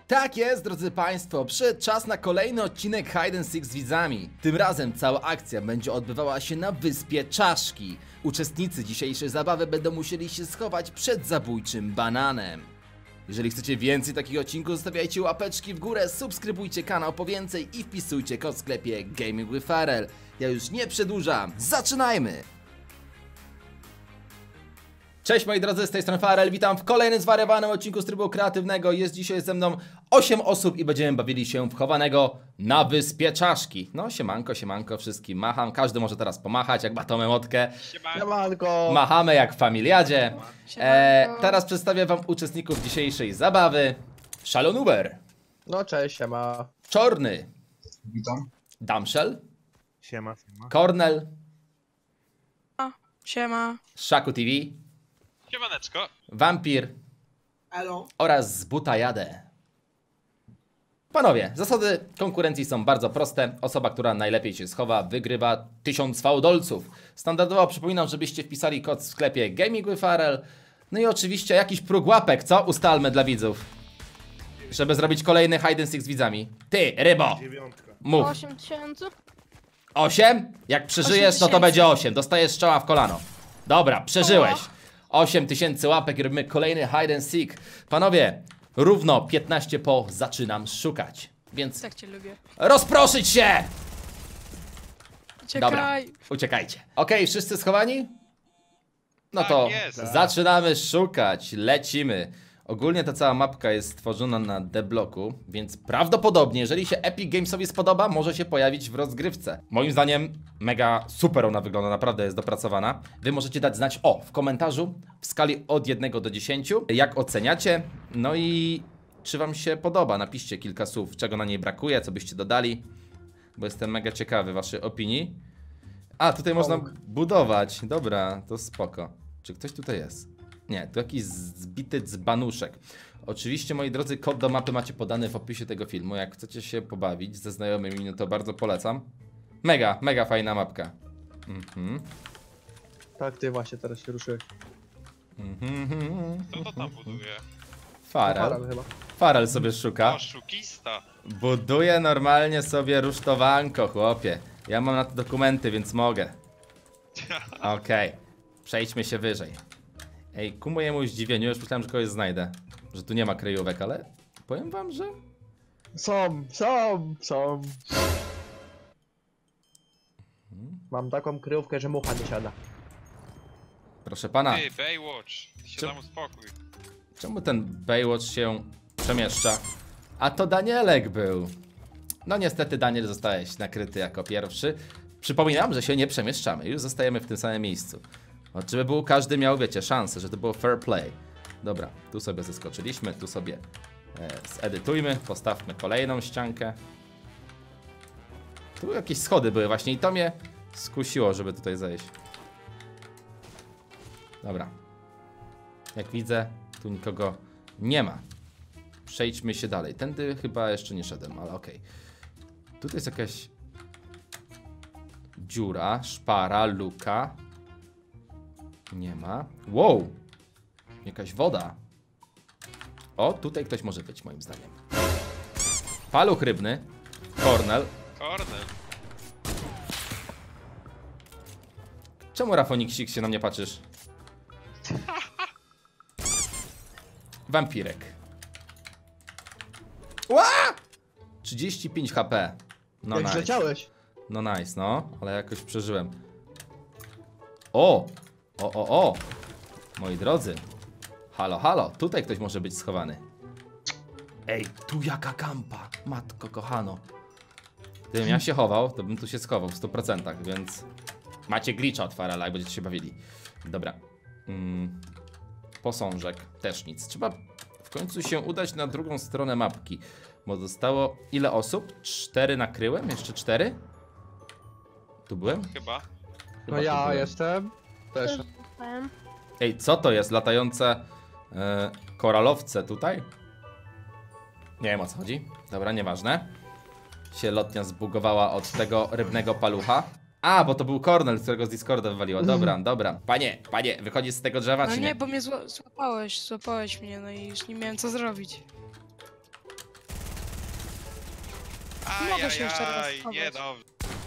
Tak jest, drodzy Państwo, przyszedł czas na kolejny odcinek Hide and Seek z widzami. Tym razem cała akcja będzie odbywała się na wyspie Czaszki. Uczestnicy dzisiejszej zabawy będą musieli się schować przed zabójczym bananem. Jeżeli chcecie więcej takich odcinków, zostawiajcie łapeczki w górę, subskrybujcie kanał po więcej i wpisujcie kod w sklepie Gaming with Farel. Ja już nie przedłużam, zaczynajmy! Cześć moi drodzy, z tej strony Farel, witam w kolejnym zwariowanym odcinku z trybu kreatywnego. Jest dzisiaj ze mną 8 osób i będziemy bawili się w chowanego na wyspie Czaszki. No siemanko wszystkim, macham, każdy może teraz pomachać jak batomę motkę. Siemanko. Machamy jak w familiadzie. Teraz przedstawię wam uczestników dzisiejszej zabawy. Szalonuber, No cześć, siema. Czorny, Witam. Damszel, Siema. Kornel, Siema. Szaku TV, Siemaneczko. Wampir Elo. oraz z buta jadę. Panowie, zasady konkurencji są bardzo proste. Osoba, która najlepiej się schowa, wygrywa 1000 fałdolców. Standardowo przypominam, żebyście wpisali kod w sklepie Gaming with Farel. No i oczywiście jakiś próg łapek, co? Ustalmy dla widzów. Żeby zrobić kolejny hide and seek z widzami. Ty, rybo! Dziewiątka. Mów. 8000? 8? Jak przeżyjesz, no to 8000. będzie 8. Dostajesz strzała w kolano. Dobra, przeżyłeś. 8000 łapek i robimy kolejny hide and seek. Panowie, równo 15 po zaczynam szukać. Więc Tak cię lubię. rozproszyć się! Dobra, Czekaj. uciekajcie. Okej, wszyscy schowani? No to Tak jest. zaczynamy szukać, lecimy. Ogólnie ta cała mapka jest stworzona na D-bloku, więc prawdopodobnie, jeżeli się Epic Gamesowi spodoba, może się pojawić w rozgrywce. Moim zdaniem mega super ona wygląda, naprawdę jest dopracowana. Wy możecie dać znać w komentarzu w skali od 1 do 10, jak oceniacie, no i czy wam się podoba. Napiszcie kilka słów, czego na niej brakuje, co byście dodali, bo jestem mega ciekawy waszej opinii. A, tutaj można budować, dobra, to spoko. Czy ktoś tutaj jest? Nie, tu jakiś zbity dzbanuszek. Oczywiście, moi drodzy, kod do mapy macie podany w opisie tego filmu. Jak chcecie się pobawić ze znajomymi, no to bardzo polecam. Mega fajna mapka. Tak, ty właśnie teraz się ruszyłeś. Kto to tam buduje? Farel. Param chyba. Farel sobie szuka. Oszukista. Buduje normalnie sobie rusztowanko, chłopie. Ja mam na to dokumenty, więc mogę. Okej. Przejdźmy się wyżej. Ej, ku mojemu zdziwieniu, już myślałem, że kogoś znajdę. Że tu nie ma kryjówek, ale powiem wam, że... Są. Mam taką kryjówkę, że mucha nie siada. Proszę pana, Ty, Baywatch. Ty się Czym- tam uspokój. czemu ten Baywatch się przemieszcza? A to Danielek był. No niestety Daniel zostałeś nakryty jako pierwszy. Przypominam, że się nie przemieszczamy, już zostajemy w tym samym miejscu. Żeby był każdy miał, wiecie, szansę, że to było fair play. Dobra, tu sobie zeskoczyliśmy, tu sobie zedytujmy, postawmy kolejną ściankę. Tu jakieś schody były właśnie i to mnie skusiło, żeby tutaj zejść. Dobra. Jak widzę, tu nikogo nie ma. Przejdźmy się dalej. Tędy chyba jeszcze nie szedłem, ale okej. Tutaj jest jakaś dziura, szpara, luka. Nie ma. Wow! Jakaś woda. O, tutaj ktoś może być, moim zdaniem. Paluch rybny. Kornel. Kornel. Czemu Rafoniksik się na mnie patrzysz? Wampirek. Ła! 35 HP. No Jak nice. leciałeś? No nice, no. Ale jakoś przeżyłem. O! Moi drodzy. Halo. Tutaj ktoś może być schowany. Ej, tu jaka kampa. Matko kochano. Gdybym ja się chował, to bym tu się schował w 100%, więc... Macie glitcha od Farela, jak będziecie się bawili. Dobra. Posążek. Też nic. Trzeba w końcu się udać na drugą stronę mapki. Bo zostało... Ile osób? 4 nakryłem? Jeszcze 4? Tu byłem? Chyba. No tu ja byłem. jestem. Też. Ej, co to jest? Latające koralowce tutaj? Nie wiem, o co chodzi. Dobra, nieważne. Się lotnia zbugowała od tego rybnego palucha. A, bo to był Kornel, którego z Discorda wywaliło. Dobra. Panie, wychodzi z tego drzewa, No czy nie, nie? bo mnie złapałeś mnie, no i już nie miałem co zrobić. Mogę się jeszcze raz Ajajaj, schować. niedobrze.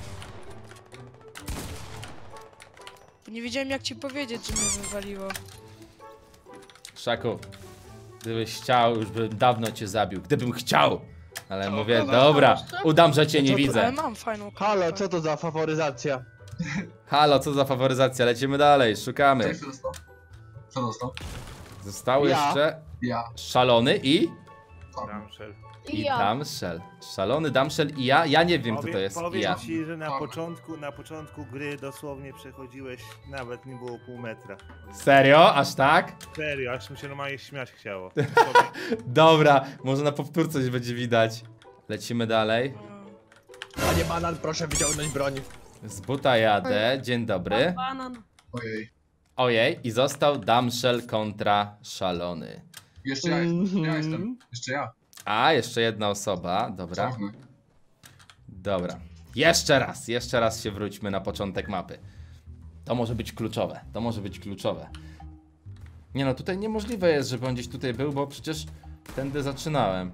Nie wiedziałem jak ci powiedzieć, że mnie wywaliło. Szaku, gdybyś chciał, już bym dawno cię zabił. Gdybym chciał. Ale To mówię, dobra, dobra, proszę. udam, że cię nie Co to- Ale widzę. mam fajną kartę. Halo, co to za faworyzacja? Halo, co za faworyzacja? Lecimy dalej, szukamy. Cześć, dostał. Co dostał? Został Ja. jeszcze Ja. szalony i... Damsel. I Damsel. Szalony Damsel i ja? Ja nie wiem, kto to jest. I Powiem ja. ci, że Tak. na początku gry dosłownie przechodziłeś, nawet nie było pół metra. Serio? Aż tak? Serio, aż mi się normalnie śmiać chciało. Dobra, może na powtórce coś będzie widać. Lecimy dalej. Panie banan, proszę wyciągnąć broń. Z buta jadę, dzień dobry. Banan. Ojej. Ojej, i został Damsel kontra szalony. Jeszcze ja jestem. Ja Mhm. jestem. Jeszcze ja. A, jeszcze jedna osoba, dobra. Czarny. Dobra. Jeszcze raz się wróćmy na początek mapy. To może być kluczowe, to może być kluczowe. Nie no, tutaj niemożliwe jest, żeby on gdzieś tutaj był, bo przecież tędy zaczynałem.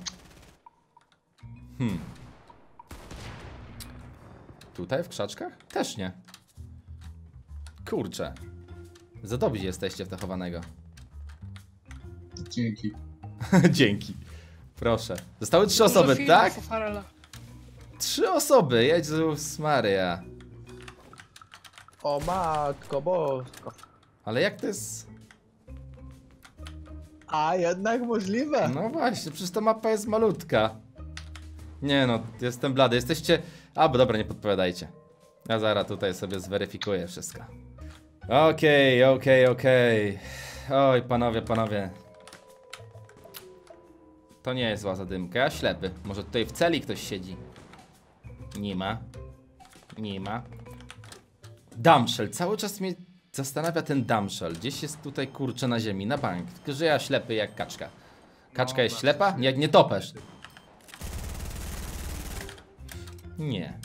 Tutaj w krzaczkach? Też nie. Kurczę. Za dobrzy jesteście w to chowanego. Dzięki. Dzięki. Proszę. Zostały 3 osoby, Dużo filmów tak? o Farela. 3 osoby, Jezus Maria. O matko bosko. Ale jak to jest... A jednak możliwe. No właśnie, przecież ta mapa jest malutka. Nie no, jestem blady. Jesteście... A, bo dobra, nie podpowiadajcie. Ja zaraz tutaj sobie zweryfikuję wszystko. Okej. Oj, panowie. To nie jest zła zadymka, ja ślepy. Może tutaj w celi ktoś siedzi. Nie ma. Damsel, cały czas mnie zastanawia ten damsel. Gdzieś jest tutaj, kurczę, na ziemi, na bank. Tylko, że ja ślepy jak kaczka. Kaczka jest ślepa? Nie topesz. Nie.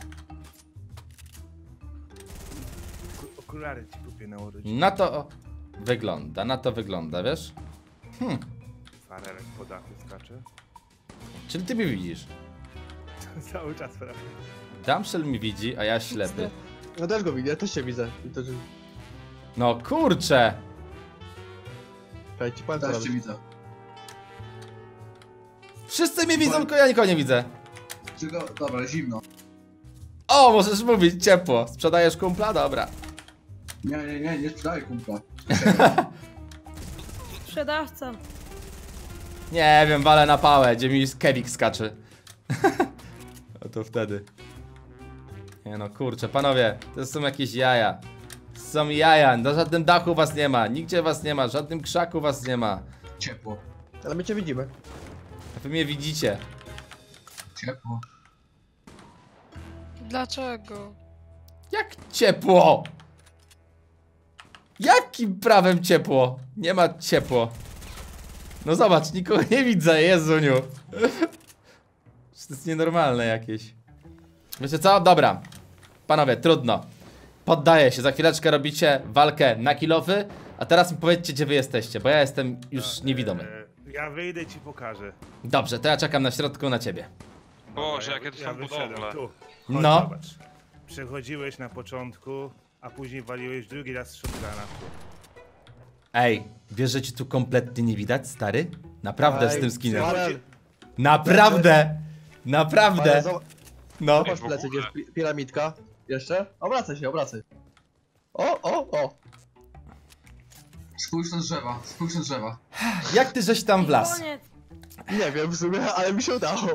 Okulary ci kupię na urodziny. Na to wygląda, wiesz? Farelek po dachu skacze. Czyli ty mnie widzisz. Cały czas prawie. Damsel mi widzi, a ja ślepy. Ja też go widzę, ja też się widzę. I to, że... No kurczę! Czekaj, ci powiem co Też robić. cię widzę. Wszyscy mnie widzą, tylko ja nikogo nie widzę. Tylko, dobra, zimno. O, możesz mówić, ciepło. Sprzedajesz kumpla? Dobra. Nie sprzedaję kumpla. Sprzedawca. Nie wiem, walę na pałę, gdzie mi Kevik skacze. A to wtedy. Nie no, kurczę, panowie, to są jakieś jaja. Są jaja, na żadnym dachu was nie ma, nigdzie was nie ma, w żadnym krzaku was nie ma. Ciepło. Ale my cię widzimy. A wy mnie widzicie. Ciepło. Dlaczego? Jak ciepło? Jakim prawem ciepło? Nie ma ciepło. No zobacz, nikogo nie widzę, Jezuniu. To jest nienormalne jakieś. Wiecie co? Dobra. Panowie, trudno. Poddaję się, za chwileczkę robicie walkę na kilofy. A teraz mi powiedzcie, gdzie wy jesteście, bo ja jestem już niewidomy. Ja wyjdę i ci pokażę. Dobrze, to ja czekam na środku na ciebie. Boże, jakie to są wyszedłem budowle. tu. No. No. Zobacz. Przechodziłeś na początku, a później waliłeś drugi raz shotguna. Ej, wiesz, że ci tu kompletnie nie widać, stary? Naprawdę z Ej, tym skinem. Farel, Naprawdę! Naprawdę! Farel, zobacz, No. zobacz plecy, gdzie jest piramidka. Jeszcze? Obracaj się, obracaj. O! Spójrz na drzewa, spójrz na drzewa. Jak ty żeś tam wlazł? Koniec. Nie wiem w sumie, ale mi się udało.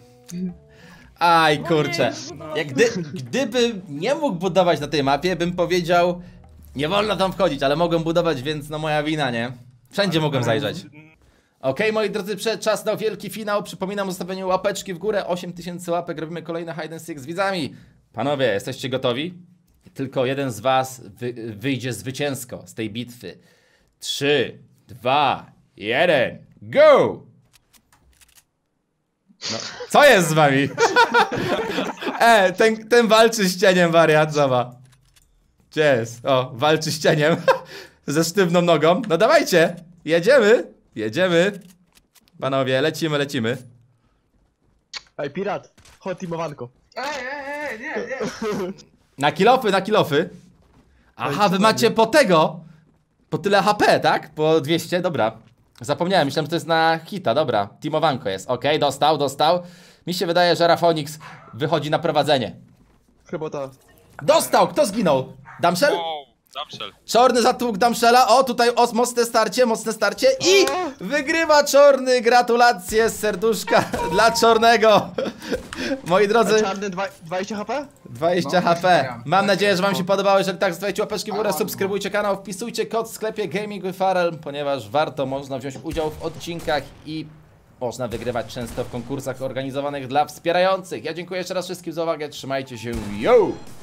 Aj, kurczę. Gdybym nie mógł budować na tej mapie, bym powiedział, nie wolno tam wchodzić, ale mogłem budować, więc no moja wina, nie? Wszędzie mogłem zajrzeć. Okej, moi drodzy, czas na wielki finał. Przypominam o zostawieniu łapeczki w górę. 8000 łapek, robimy kolejne hide and seek z widzami. Panowie, jesteście gotowi? Tylko jeden z was wyjdzie zwycięsko z tej bitwy. 3, 2, 1, go! No, co jest z wami? Ten walczy z cieniem, wariat, zobacz. Gdzie jest? O, walczy z cieniem. Ze sztywną nogą. No dawajcie, jedziemy. Panowie, lecimy. Ej, pirat, chodź teamowanko. Nie. Na kilofy. Aha, wy macie po tego. Po tyle HP, tak? Po 200, dobra. Zapomniałem, myślałem, że to jest na hita, dobra. Teamowanko jest, okej, dostał. Mi się wydaje, że Rafonix wychodzi na prowadzenie. Chyba ta. Dostał, kto zginął? Damsel? Wow, Damsel. Czorny zatłuk Damszela, o tutaj mocne starcie i wygrywa Czorny, gratulacje z serduszka dla Czornego. Moi drodzy, Czarny 20 HP? 20 No, HP. Mam tak, nadzieję, że wam no. się podobało, jeżeli tak, zostawiajcie łapeczki w górę, Ładnie. subskrybujcie kanał, wpisujcie kod w sklepie Gaming with Farel, ponieważ można wziąć udział w odcinkach i można wygrywać często w konkursach organizowanych dla wspierających. Ja dziękuję jeszcze raz wszystkim za uwagę, trzymajcie się, yo!